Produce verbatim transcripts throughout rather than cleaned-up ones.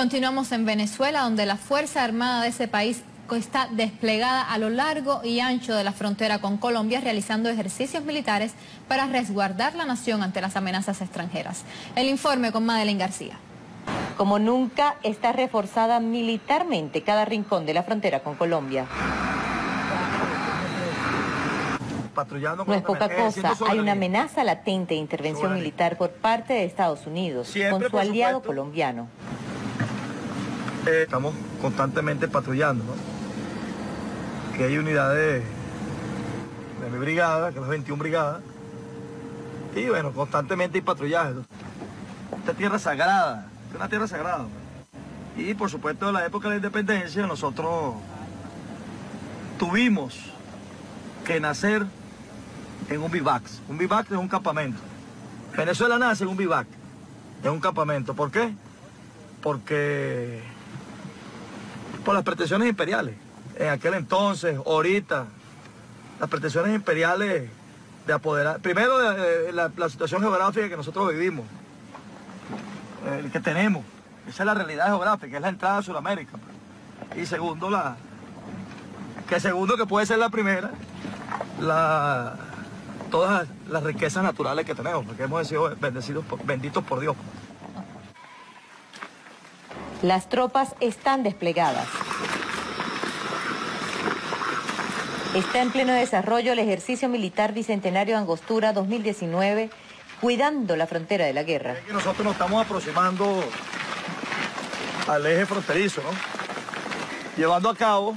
continuamos en Venezuela, donde la Fuerza Armada de ese país está desplegada a lo largo y ancho de la frontera con Colombia, realizando ejercicios militares para resguardar la nación ante las amenazas extranjeras. El informe con Madeleine García. Como nunca está reforzada militarmente cada rincón de la frontera con Colombia. Patrullando no es poca cosa, hay una línea. amenaza latente de intervención militar por parte de Estados Unidos, Siempre, con su aliado supuesto, colombiano. Eh, estamos constantemente patrullando, ¿no? Que hay unidades de mi brigada, que es la veintiuna brigada, y bueno, constantemente hay patrullaje. Esta tierra sagrada, es una tierra sagrada, ¿no? Y por supuesto en la época de la independencia nosotros tuvimos que nacer en un bivac. Un bivac es un campamento. Venezuela nace en un bivac, en un campamento. ¿Por qué? Porque por las pretensiones imperiales. En aquel entonces, ahorita, las pretensiones imperiales de apoderar. Primero, eh, la, la situación geográfica que nosotros vivimos, eh, que tenemos. Esa es la realidad geográfica, es la entrada a Sudamérica. Y segundo, la que segundo que puede ser la primera, la, todas las riquezas naturales que tenemos, porque hemos sido bendecidos por, benditos por Dios. Las tropas están desplegadas. Está en pleno desarrollo el ejercicio militar Bicentenario Angostura dos mil diecinueve, cuidando la frontera de la guerra. Es que nosotros nos estamos aproximando al eje fronterizo, ¿no? Llevando a cabo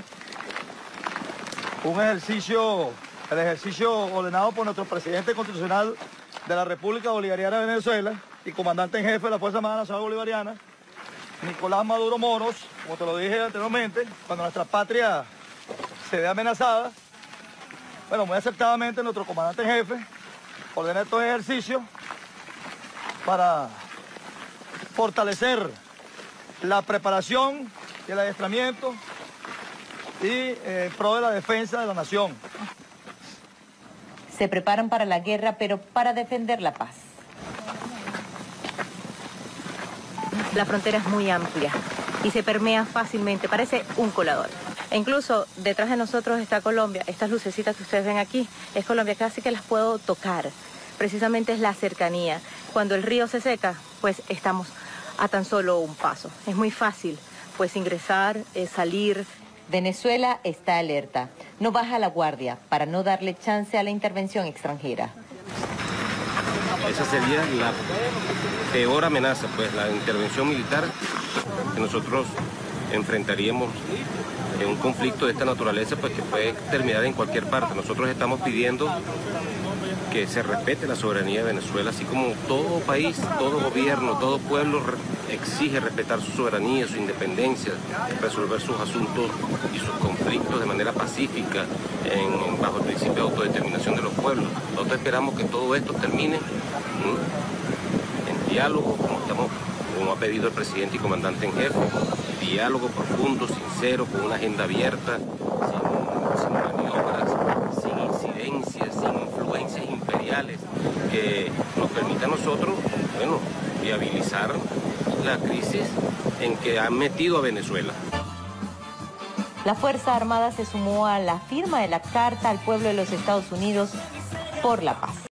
un ejercicio, el ejercicio ordenado por nuestro presidente constitucional de la República Bolivariana de Venezuela y comandante en jefe de la Fuerza Armada Nacional Bolivariana, Nicolás Maduro Moros, como te lo dije anteriormente, cuando nuestra patria se ve amenazada. Bueno, muy acertadamente nuestro comandante en jefe ordena estos ejercicios para fortalecer la preparación y el adiestramiento y eh, pro de la defensa de la nación. Se preparan para la guerra, pero para defender la paz. La frontera es muy amplia y se permea fácilmente, parece un colador. E incluso detrás de nosotros está Colombia. Estas lucecitas que ustedes ven aquí es Colombia, casi que las puedo tocar. Precisamente es la cercanía. Cuando el río se seca, pues estamos a tan solo un paso. Es muy fácil, pues ingresar, eh, salir. Venezuela está alerta. No baja la guardia para no darle chance a la intervención extranjera. Esa sería la peor amenaza, pues la intervención militar que nosotros enfrentaríamos en un conflicto de esta naturaleza, pues que puede terminar en cualquier parte. Nosotros estamos pidiendo que se respete la soberanía de Venezuela, así como todo país, todo gobierno, todo pueblo exige respetar su soberanía, su independencia, resolver sus asuntos y sus conflictos de manera pacífica, en, bajo el principio de autodeterminación de los pueblos. Nosotros esperamos que todo esto termine ¿sí? en diálogo, como, estamos, como ha pedido el presidente y comandante en jefe, diálogo profundo, sincero, con una agenda abierta, sin, sin maniobras, sin incidencias, sin influencias imperiales, que nos permita a nosotros, bueno, viabilizar la crisis en que han metido a Venezuela. La Fuerza Armada se sumó a la firma de la Carta al Pueblo de los Estados Unidos por la Paz.